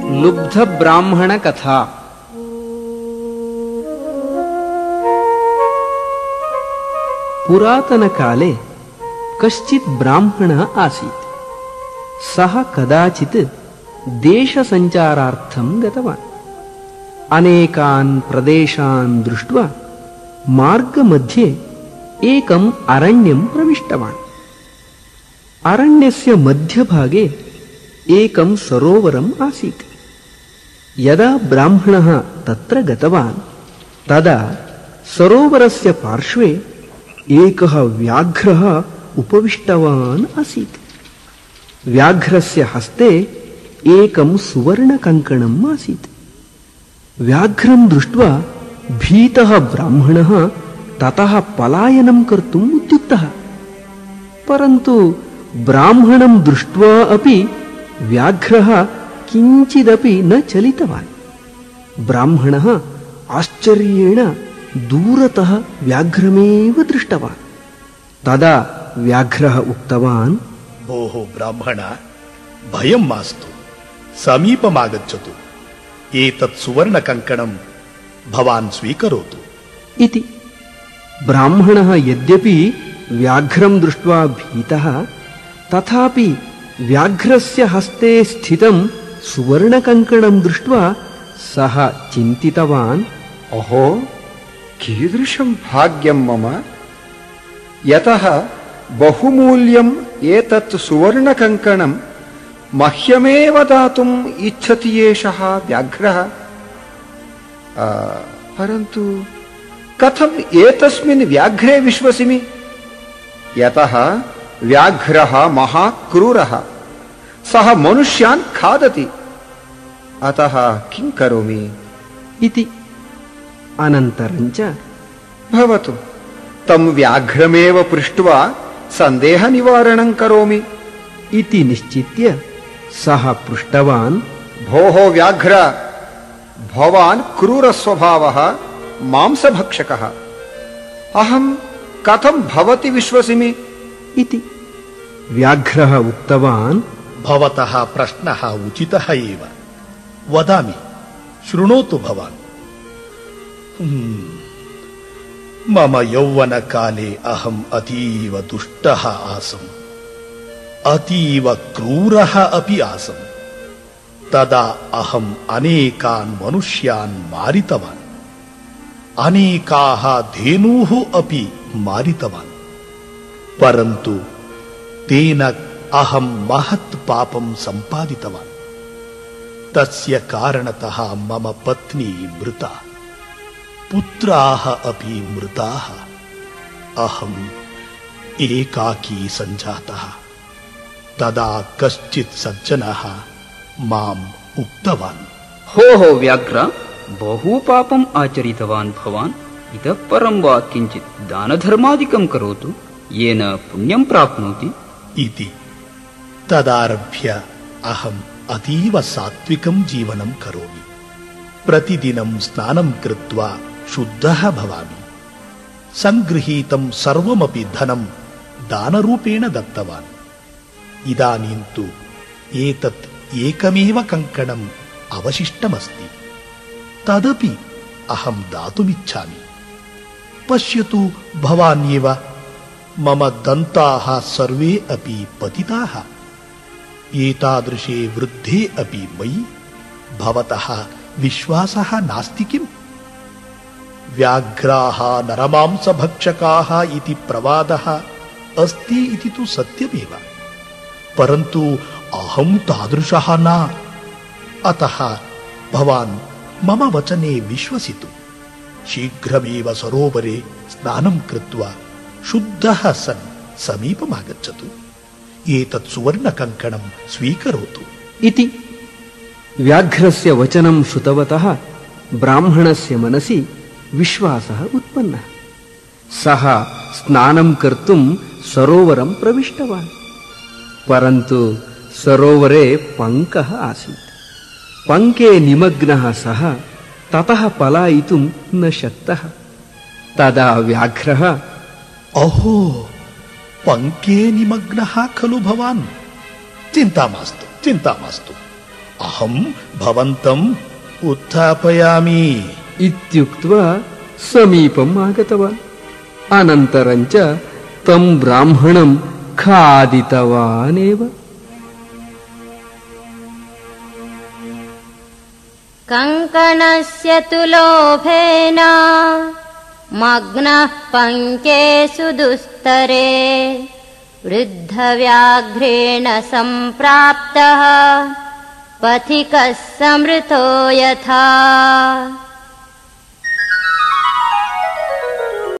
लुब्ध ब्राह्मण कथा। पुरातन काले कश्चित् ब्राह्मणः आसीत्। सः कदाचित् देशसञ्चारार्थं गतवान्। अनेकान् प्रदेशान् दृष्ट्वा मार्गमध्ये एकम् अरण्यं प्रविष्टवान्। अरण्यस्य मध्यभागे एकं सरोवरम् आसीत्। यदा ब्राह्मणः तत्र गतवान् तदा सरोवरस्य पार्श्वे एकः व्याघ्रः उपविष्टवान् आसीत्। व्याघ्रस्य हस्ते एकं सुवर्णकङ्कणम् आसीत्। व्याघ्रं दृष्ट्वा भीतः ब्राह्मणः ततः पलायनं कर्तुम् उद्युक्तः। परन्तु ब्राह्मणं दृष्ट्वा अपि व्याघ्रः किञ्चिदपि न चलितवान्। ब्राह्मणः आश्चर्येण दूरतः व्याघ्रमेव दृष्टवान्। तदा व्याघ्रः उक्तवान्, भोः ब्राह्मण, भयं मास्तु, समीपमागच्छतु। एतत् सुवर्णकङ्कणं भवान् स्वीकरोतु इति। ब्राह्मणः यद्यपि व्याघ्रं दृष्ट्वा भीतः, तथापि व्याघ्रस्य हस्ते स्थितं सुवर्णकङ्कणं दृष्ट्वा सः चिन्तितवान्, अहो, कीदृशं भाग्यं मम, यतः बहुमूल्यम् एतत् सुवर्णकङ्कणं मह्यमेव दातुम् इच्छति एषः व्याघ्रः। परन्तु कथम् एतस्मिन् व्याघ्रे विश्वसिमि, यतः व्याघ्रः महाक्रूरः, सः मनुष्यान् खादति। अतः किं करोमि इति। अनन्तरञ्च भवतु, तं व्याघ्रमेव पृष्ट्वा सन्देहनिवारणं करोमि इति निश्चित्य सः पृष्टवान्, भोः व्याघ्र, भवान् क्रूरस्वभावः, मांसभक्षकः, अहं कथं भवति विश्वसिमि इति। व्याघ्रः उक्तवान्, भवतः प्रश्नः उचितः एव। वदामि, शृणोतु भवान्। मम यौवनकाले अहम् अतीव दुष्टः आसम्, अतीव क्रूरः अपि आसम्। तदा अहम् अनेकान् मनुष्यान् मारितवान्, अनेकाः धेनुः अपि मारितवान्। परन्तु तेन अहं महत् पापं सम्पादितवान्। तस्य कारणतः मम पत्नी मृता, पुत्राः अपि मृताः। अहम् एकाकी सञ्जातः। तदा कश्चित् सज्जनः माम् उक्तवान्, हो व्याघ्र, बहु पापम् आचरितवान् भवान्। इतः परं वा किञ्चित् दानधर्मादिकं करोतु, येन पुण्यं प्राप्नोति इति। तदारभ्य अहम् अतीव सात्विकं जीवनं करोमि। प्रतिदिनं स्नानं कृत्वा शुद्धः भवामि। सङ्गृहीतं सर्वमपि धनं दानरूपेण दत्तवान्। इदानीं तु एतत् एकमेव कङ्कणम् अवशिष्टमस्ति। तदपि अहं दातुमिच्छामि। पश्यतु भवान् एव, मम दन्ताः सर्वे अपि पतिताः। एतादृशे वृद्धे अपि मयि भवतः विश्वासः नास्ति किम्? व्याघ्राः नरमांसभक्षकाः इति प्रवादः अस्ति इति तु सत्यमेव, परन्तु अहं तादृशः न। अतः भवान् मम वचने विश्वसितु। शीघ्रमेव सरोवरे स्नानं कृत्वा शुद्धः सन् समीपमागच्छतु। एतत् सुवर्णकङ्कणं स्वीकरोतु इति। व्याघ्रस्य वचनं श्रुतवतः ब्राह्मणस्य मनसि विश्वासः उत्पन्नः। सः स्नानं कर्तुं सरोवरं प्रविष्टवान्। परन्तु सरोवरे पङ्कः आसीत्। पङ्के निमग्नः सः ततः पलायितुं न शक्तः। तदा व्याघ्रः, अहो, पङ्के निमग्नः खलु भवान्? चिन्ता मास्तु, चिन्ता मास्तु। ಅಹಂ ಭವಂತಂ ಉತ್ಥಾಪಯಾಮಿ ಇತ್ಯುಕ್ತ್ವಾ ಸಮೀಪಂ ಆಗತವಾನ್. ಅನಂತರಂಚ ತಂ ಬ್ರಾಹ್ಮಣಂ ಖಾದಿತವಾನೇವ. ಕಂಕಣಸ್ಯ ತು ಲೋಭೇನ ಮಗ್ನಃ ಪಂಕೇಷು ದುಸ್ತರೆ ವೃದ್ಧವ್ಯಾಘ್ರೇಣ ಸಂಪ್ರಾಪ್ತಃ ಪಥಿಕಃ ಸಮೃತೋ ಯಥಾ.